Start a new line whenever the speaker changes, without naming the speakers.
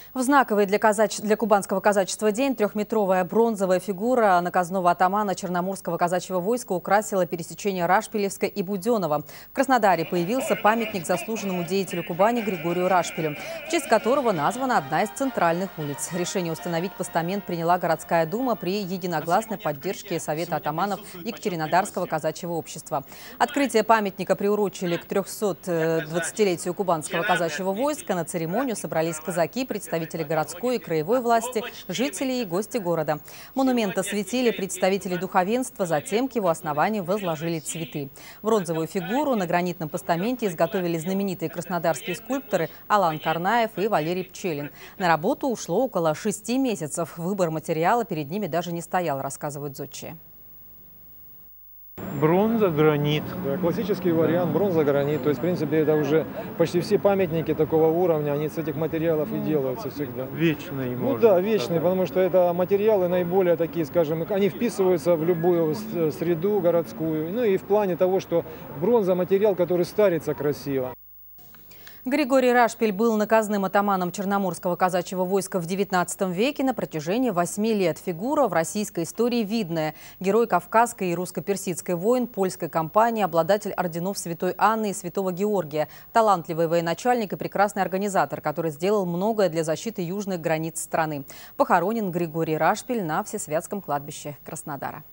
В знаковый для кубанского казачества день трехметровая бронзовая фигура наказного атамана Черноморского казачьего войска украсила пересечение Рашпилевска и Буденного. В Краснодаре появился памятник заслуженному деятелю Кубани Григорию Рашпилю, в честь которого названа одна из центральных улиц. Решение установить постамент приняла городская дума при единогласной поддержке Совета атаманов Екатеринодарского казачьего общества. Открытие памятника приурочили к 320-летию кубанского казачьего войска. На церемонию собрались казаки, представители городской и краевой власти, жители и гости города. Монумент осветили представители духовенства, затем к его основанию возложили цветы. Бронзовую фигуру на гранитном постаменте изготовили знаменитые краснодарские скульпторы Алан Карнаев и Валерий Пчелин. На работу ушло около 6 месяцев. Выбор материала перед ними даже не стоял, рассказывают зодчие.
Бронза, гранит.
Да, классический вариант бронза-гранит. То есть, в принципе, это уже почти все памятники такого уровня, они с этих материалов и делаются всегда.
Вечный,
ну да, вечный, потому что это материалы наиболее такие, скажем, они вписываются в любую среду городскую. Ну и в плане того, что бронза – материал, который старится красиво.
Григорий Рашпиль был наказным атаманом Черноморского казачьего войска в XIX веке на протяжении 8 лет. Фигура в российской истории видная. Герой Кавказской и русско-персидской войн, польской кампании, обладатель орденов Святой Анны и Святого Георгия. Талантливый военачальник и прекрасный организатор, который сделал многое для защиты южных границ страны. Похоронен Григорий Рашпиль на Всесвятском кладбище Краснодара.